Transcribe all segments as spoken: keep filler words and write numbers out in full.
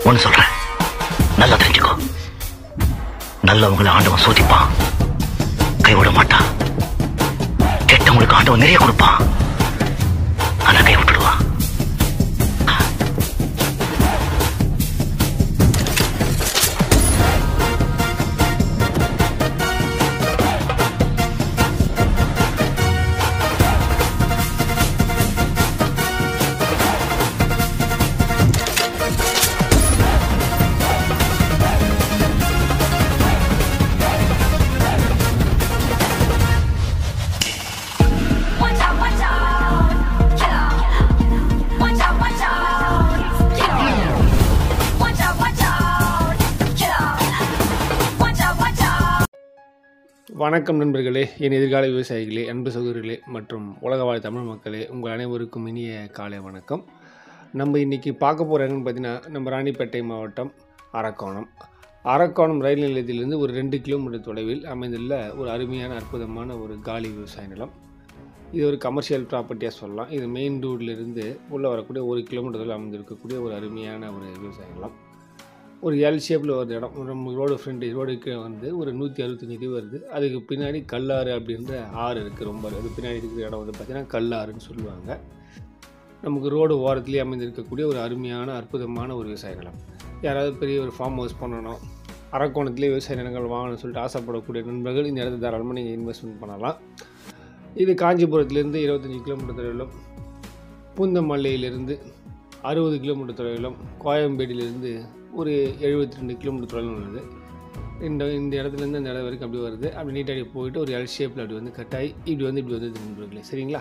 ஒன்னு சொல்றேன், நல்லா தெரிஞ்சுக்கோ. நல்லவங்களை ஆண்டவன் சோதிப்பான், கைவிட மாட்டான். கெட்டவங்களுக்கு ஆண்டவன் நிறைய கொடுப்பான், ஆனா கை விட்டுடுவான். வணக்கம் நண்பர்களே, என் எதிர்கால விவசாயிகளே, அன்பு சகோதரர்களே மற்றும் உலகவாழ் தமிழ் மக்களே, உங்கள் அனைவருக்கும் இனிய காலை வணக்கம். நம்ம இன்றைக்கி பார்க்க போகிற இடம்னு பார்த்தீங்கன்னா, நம்ம ராணிப்பேட்டை மாவட்டம் அரக்கோணம் அரக்கோணம் ரயில் நிலையத்திலிருந்து ஒரு ரெண்டு கிலோமீட்டர் தொலைவில் அமைந்துள்ள ஒரு அருமையான அற்புதமான ஒரு காலி விவசாய நிலம். இது ஒரு கமர்ஷியல் ப்ராப்பர்ட்டியாக சொல்லலாம். இது மெயின் ரோட்லேருந்து உள்ளே வரக்கூடிய ஒரு கிலோமீட்டரில் அமைந்திருக்கக்கூடிய ஒரு அருமையான ஒரு விவசாய நிலம். ஒரு எல் ஷேப்பில் ஒரு இடம். நம்ம ரோடு ஃப்ரண்ட் ரோடுக்கு வந்து ஒரு நூற்றி அறுபத்தஞ்சி அடி வருது. அதுக்கு பின்னாடி கல்லாறு அப்படின்ற ஆறு இருக்குது. ரொம்ப அது பின்னாடி இருக்கிற இடம் வந்து பார்த்திங்கன்னா கல்லாறுன்னு சொல்லுவாங்க. நமக்கு ரோடு ஓரத்துலேயே அமைந்திருக்கக்கூடிய ஒரு அருமையான அற்புதமான ஒரு விவசாய நிலம். யாராவது பெரிய ஒரு ஃபார்ம் ஹவுஸ் பண்ணணும், அரக்கோணத்துலேயே விவசாய நிலங்கள் வாங்கணும்னு சொல்லிட்டு ஆசைப்படக்கூடிய நண்பர்கள் இந்த இடத்துல தாராளமாக நீங்கள் இன்வெஸ்ட்மெண்ட் பண்ணலாம். இது காஞ்சிபுரத்துலேருந்து இருபத்தஞ்சி கிலோமீட்டர் தொலைவிலும், பூந்தமல்லியிலிருந்து அறுபது கிலோமீட்டர் தொலைவிலும், கோயம்பேடியிலிருந்து ஒரு எழுபத்தி ரெண்டு கிலோமீட்டர் தொலைவில் உள்ளது. இந்த இந்த இடத்துலேருந்து அந்த இடம் வரைக்கும் அப்படி வருது. அப்படி நீட்டாடி போயிட்டு ஒரு எல் ஷேப்பில் அப்படி வந்து கட்டாயி இப்படி வந்து இப்படி வந்து நண்பர்களே, சரிங்களா?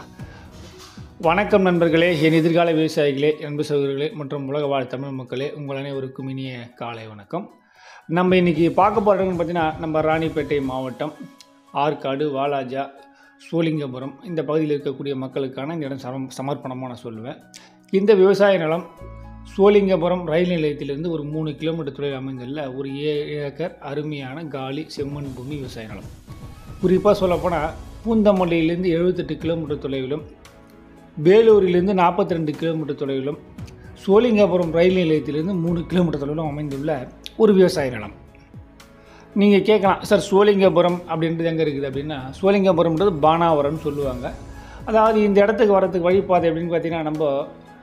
வணக்கம் நண்பர்களே, என் எதிர்கால விவசாயிகளே, அன்பு சகோதரர்களே மற்றும் உலக வாழ் தமிழ் மக்களே, உங்கள் அனைவருக்கும் இனிய காலை வணக்கம். நம்ம இன்றைக்கி பார்க்க போகிறோம்னு பார்த்தீங்கன்னா, நம்ம ராணிப்பேட்டை மாவட்டம் ஆற்காடு, வாலாஜா, சோழிங்கபுரம் இந்த பகுதியில் இருக்கக்கூடிய மக்களுக்கான இந்த இடம் சம சமர்ப்பணமாக நான் சொல்லுவேன். இந்த விவசாய நிலம் சோழிங்கபுரம் ரயில் நிலையத்திலிருந்து ஒரு மூணு கிலோமீட்டர் தொலைவில் அமைந்துள்ள ஒரு ஏழு ஏக்கர் அருமையான காலி செம்மண் பூமி விவசாய நிலம். குறிப்பாக சொல்லப்போனால் பூந்தமல்லியிலிருந்து எழுபத்தெட்டு கிலோமீட்டர் தொலைவிலும், வேலூரிலிருந்து நாற்பத்தி ரெண்டு கிலோமீட்டர் தொலைவிலும், சோழிங்கபுரம் ரயில் நிலையத்திலிருந்து மூணு கிலோமீட்டர் தொலைவிலும் அமைந்துள்ள ஒரு விவசாய நிலம். நீங்கள் கேட்கலாம், சார் சோழிங்கபுரம் அப்படின்றது எங்கே இருக்குது அப்படின்னா, சோழிங்கபுரம்ன்றது பானாவரம்னு சொல்லுவாங்க. அதாவது இந்த இடத்துக்கு வரத்துக்கு வழிபாதை அப்படின்னு பார்த்தீங்கன்னா, நம்ம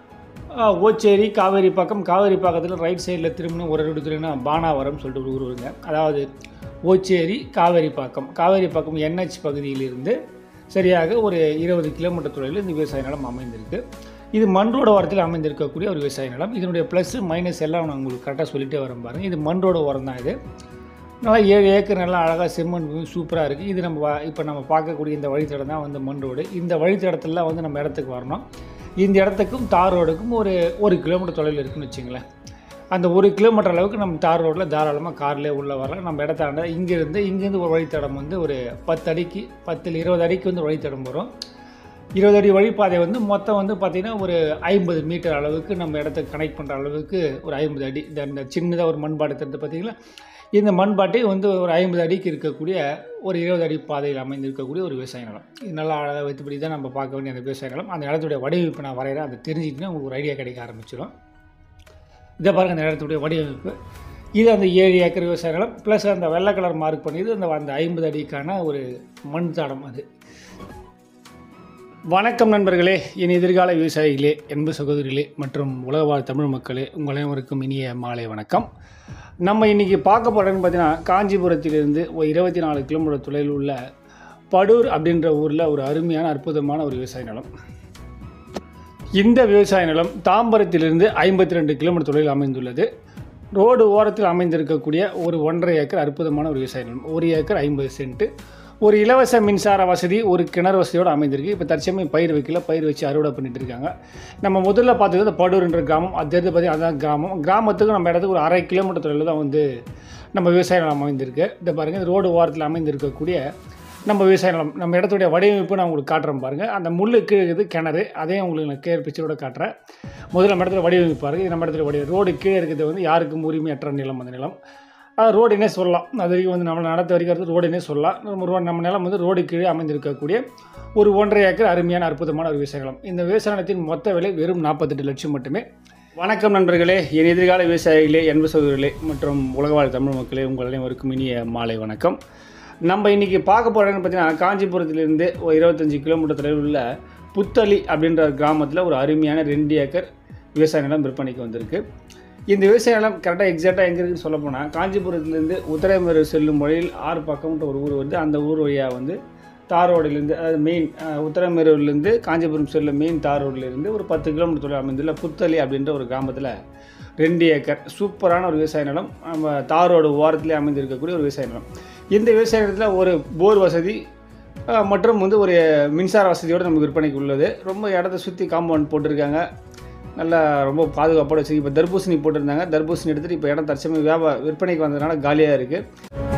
ஓச்சேரி காவேரி பக்கம், காவேரி பக்கத்தில் ரைட் சைடில் திரும்பின ஒரு இடத்துலனா பானாவரம் சொல்லிட்டு ஒரு ஊர் வருங்க. அதாவது ஓச்சேரி காவேரி பக்கம், காவேரி பக்கம் என்ஹெச் பகுதியிலிருந்து சரியாக ஒரு இருபது கிலோமீட்டர் தொலைவில் இந்த விவசாய நிலம் அமைந்திருக்கு. இது மண் ரோடு ஓரத்தில் அமைந்திருக்கக்கூடிய ஒரு விவசாய நிலம். இதனுடைய ப்ளஸ் மைனஸ் எல்லாம் நான் உங்களுக்கு கரெக்டாக சொல்லிகிட்டே வரேன் பாருங்கள். இது மண் ரோடு ஓரம் தான். இது நல்லா ஏழு ஏக்கர் நல்லா அழகாக செம்மண் சூப்பராக இருக்குது. இது நம்ம இப்போ நம்ம பார்க்கக்கூடிய இந்த வழித்தடம் தான் வந்து மண் ரோடு. இந்த வழித்தடத்தில் வந்து நம்ம இடத்துக்கு வரணும். இந்த இடத்துக்கும் தார் ரோடுக்கும் ஒரு ஒரு கிலோமீட்டர் தொலைவில் இருக்குதுன்னு வச்சுங்களேன். அந்த ஒரு கிலோமீட்டர் அளவுக்கு நம்ம தார் ரோட்டில் தாராளமாக கார்லேயே உள்ளே வரலாம். நம்ம இடத்தாண்ட இங்கேருந்து இங்கேருந்து ஒரு வழித்தடம் வந்து ஒரு பத்து அடிக்கு பத்தில் இருபது அடிக்கு வந்து வழித்தடம் வரும். இருபது அடி வழிப்பாதை வந்து மொத்தம் வந்து பார்த்திங்கன்னா ஒரு ஐம்பது மீட்டர் அளவுக்கு நம்ம இடத்துக்கு கனெக்ட் பண்ணுற அளவுக்கு ஒரு ஐம்பது அடி. இந்த இந்த சின்னதாக ஒரு மண்பாடு தடுத்து பார்த்திங்கன்னா, இந்த மண்பாட்டை வந்து ஒரு ஐம்பது அடிக்கு இருக்கக்கூடிய ஒரு இருபது அடி பாதையில் அமைந்திருக்கக்கூடிய ஒரு விவசாய நிலம். இது நல்லா அழகாக வைத்துப்படி தான் நம்ம பார்க்க வேண்டிய அந்த விவசாய நிலம். அந்த இடத்துடைய வடிவமைப்பு நான் வரைகிறேன். அதை தெரிஞ்சுக்கிட்டீங்கன்னா உங்களுக்கு ஒரு ஐடியா கிடைக்க ஆரம்பிச்சிடும். இதை பாருங்கள், அந்த இடத்துடைய வடிவமைப்பு. இது அந்த ஏழு ஏக்கர் விவசாய நிலம் ப்ளஸ் அந்த வெள்ளை கலர் மார்க் பண்ணிது அந்த அந்த ஐம்பது அடிக்கான ஒரு மண் தடம் அது. வணக்கம் நண்பர்களே, என் எதிர்கால விவசாயிகளே, அன்பு சகோதரிகளே மற்றும் உலகவாழ் தமிழ் மக்களே, உங்கள் அனைவருக்கும் இனிய மாலை வணக்கம். நம்ம இன்றைக்கி பார்க்க போகிறோன்னு பார்த்தீங்கன்னா, காஞ்சிபுரத்திலிருந்து ஒரு இருபத்தி நாலு கிலோமீட்டர் தொலைவில் உள்ள படூர் அப்படின்ற ஊரில் ஒரு அருமையான அற்புதமான ஒரு விவசாய நிலம். இந்த விவசாய நிலம் தாம்பரத்திலிருந்து ஐம்பத்தி ரெண்டு கிலோமீட்டர் தொலைவில் அமைந்துள்ளது. ரோடு ஓரத்தில் அமைந்திருக்கக்கூடிய ஒரு ஒன்றரை ஏக்கர் அற்புதமான ஒரு விவசாய நிலம். ஒரு ஏக்கர் ஐம்பது சென்ட்டு, ஒரு இலவச மின்சார வசதி, ஒரு கிணறு வசதியோடு அமைந்திருக்கு. இப்போ தற்சமயம் பயிர் வைக்கல, பயிர் வச்சு அறுவடை பண்ணிட்டு இருக்காங்க. நம்ம முதல்ல பார்த்தது அந்த படூர் என்ற கிராமம், அது தெரிஞ்சு பார்த்தி அதுதான் கிராமம். கிராமத்துக்கு நம்ம இடத்துக்கு ஒரு அரை கிலோமீட்டர் தொலைவில் தான் வந்து நம்ம விவசாய நிலம் அமைந்திருக்கு. இதை பாருங்கள், ரோடு ஓரத்தில் அமைந்திருக்கக்கூடிய நம்ம விவசாய நிலம். நம்ம இடத்துடைய வடிவமைப்பு நான் உங்களுக்கு காட்டுறேன் பாருங்கள். அந்த முள்ளுக்கு இது கிணறு, அதையும் உங்களுக்கு நான் கேர் பிக்சரோட காட்டுறேன். முதல்ல நம்ம இடத்துல வடிவமைப்பு பாருங்கள். இது நம்ம இடத்துல வடிவம். ரோடு கீழே இருக்கிறது வந்து யாருக்கும் உரிமையற்ற நிலம். அந்த நிலம் அது ரோடுனே சொல்லலாம். அது வரைக்கும் வந்து நம்மளை நடத்த வரைக்கும் ரோடுனே சொல்லலாம். நம்ம ரோ நம்ம நிலம் வந்து ரோடு கீழே அமைந்திருக்கக்கூடிய ஒரு ஒன்றரை ஏக்கர் அருமையான அற்புதமான ஒரு விவசாய நிலம். இந்த விவசாய நிலத்தின் மொத்த விலை வெறும் நாற்பத்தெட்டு லட்சம் மட்டுமே. வணக்கம் நண்பர்களே, என் எதிர்கால விவசாயிகளே, அன்பு சகோதரர்களே மற்றும் உலகவாழ் தமிழ் மக்களே, உங்கள் அனைவருக்கும் இனிய மாலை வணக்கம். நம்ம இன்றைக்கி பார்க்க போகிறோன்னு பார்த்தீங்கன்னா, காஞ்சிபுரத்திலிருந்து ஒரு இருபத்தஞ்சி கிலோமீட்டர் தொலைவில் உள்ள புத்தளி அப்படின்ற கிராமத்தில் ஒரு அருமையான ரெண்டு ஏக்கர் விவசாய நிலம் விற்பனைக்கு வந்திருக்கு. இந்த விவசாய நிலம் கரெக்டாக எக்ஸாக்டாக எங்கே இருக்குன்னு சொல்ல போனால், காஞ்சிபுரத்துலேருந்து உத்தரமேரூர் செல்லும் வழியில் ஆறு பக்கம்ன்ற ஒரு ஊர் வந்து, அந்த ஊர் வழியாக வந்து தார் ரோடிலேருந்து, அதாவது மெயின் உத்தரமேரூர்லேருந்து காஞ்சிபுரம் செல்லும் மெயின் தார் ரோட்லேருந்து ஒரு பத்து கிலோமீட்டர் தொலைவில் அமைந்துள்ள புத்தளி அப்படின்ற ஒரு கிராமத்தில் ரெண்டு ஏக்கர் சூப்பரான ஒரு விவசாய நிலம், நம்ம தார் ரோடு ஓரத்துலேயே அமைந்திருக்கக்கூடிய ஒரு விவசாய நிலம். இந்த விவசாய நிலத்தில் ஒரு போர் வசதி மற்றும் வந்து ஒரு மின்சார வசதியோடு நமக்கு விற்பனைக்கு உள்ளது. ரொம்ப இடத்த சுற்றி காம்பவுண்ட் போட்டிருக்காங்க, நல்லா ரொம்ப பாதுகாப்போடு வச்சு. இப்போ தர்பூசணி போட்டிருந்தாங்க, தர்பூசணி எடுத்துகிட்டு இப்போ இடம் தற்சமயம் வியாபார விற்பனைக்கு வந்ததுனால காலியாக இருக்குது.